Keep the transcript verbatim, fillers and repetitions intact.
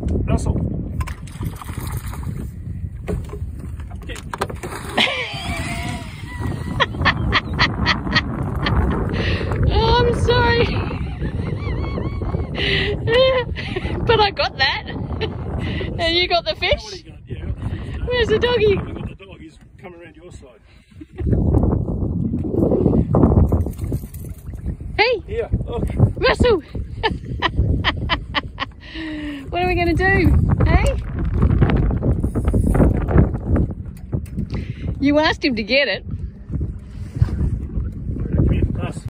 Russell. Oh, I'm sorry. But I got that. And you got the fish? Got, yeah, got the fish. Where's the doggy? I've got the dog. He's coming around your side. Hey! Here, look. Russell! What are we going to do? Hey? You asked him to get it.